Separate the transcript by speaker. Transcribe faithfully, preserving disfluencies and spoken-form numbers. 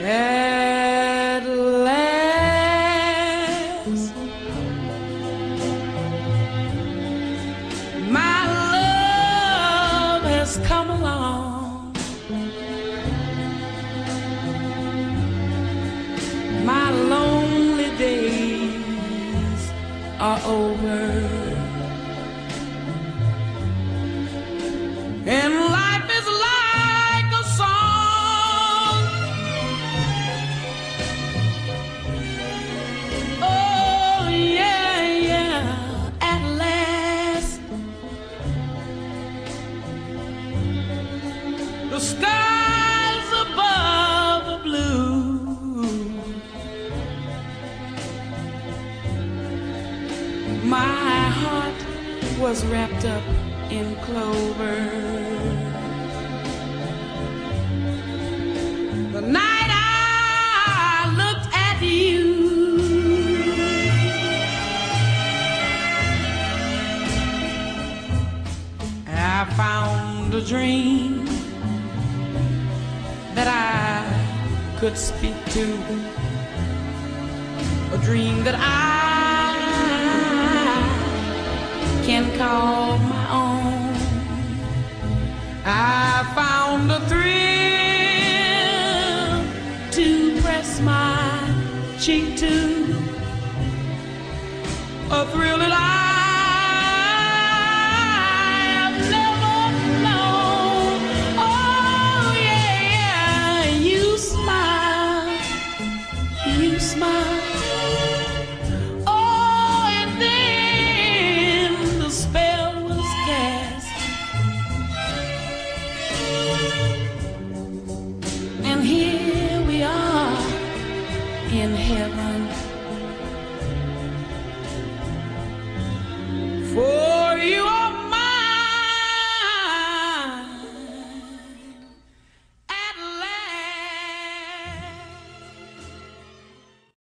Speaker 1: At last, my love has come along. My lonely days are over, and life is like a song. Oh yeah, yeah, at last the skies above are blue. My heart was wrapped up in clover. The night I looked at you, I found a dream that I could speak to, a dream that I can call my own. I found a thrill to press my cheek to, a thrill that I have never known. Oh yeah, yeah, you smile, you smile. And here we are in heaven.